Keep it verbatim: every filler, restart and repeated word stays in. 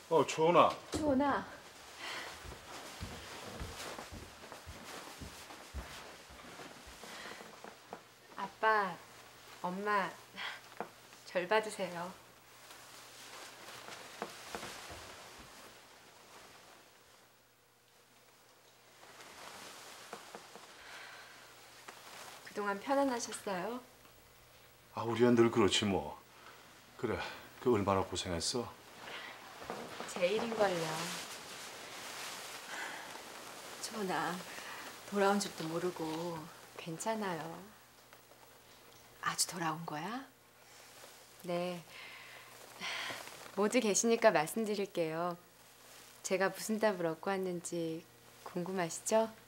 어, 초은아. 초은아. 아빠, 엄마, 절 받으세요. 그동안 편안하셨어요? 아, 우리 애들 그렇지 뭐. 그래, 그 얼마나 고생했어? 제 일인걸요. 초은아, 돌아온 줄도 모르고 괜찮아요. 아주 돌아온 거야? 네. 모두 계시니까 말씀드릴게요. 제가 무슨 답을 얻고 왔는지 궁금하시죠?